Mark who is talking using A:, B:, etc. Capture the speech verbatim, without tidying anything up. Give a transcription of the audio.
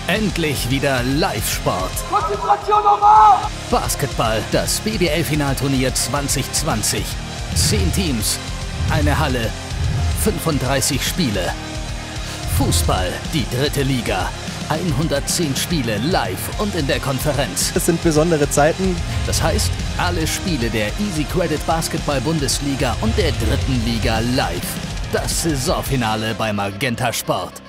A: Endlich wieder Live-Sport.
B: Konzentration nochmal!
A: Basketball, das B B L-Finalturnier zwanzig zwanzig. Zehn Teams, eine Halle, fünfunddreißig Spiele. Fußball, die dritte Liga. hundertzehn Spiele live und in der Konferenz.
C: Es sind besondere Zeiten.
A: Das heißt, alle Spiele der Easy Credit Basketball Bundesliga und der dritten Liga live. Das Saisonfinale bei Magenta Sport.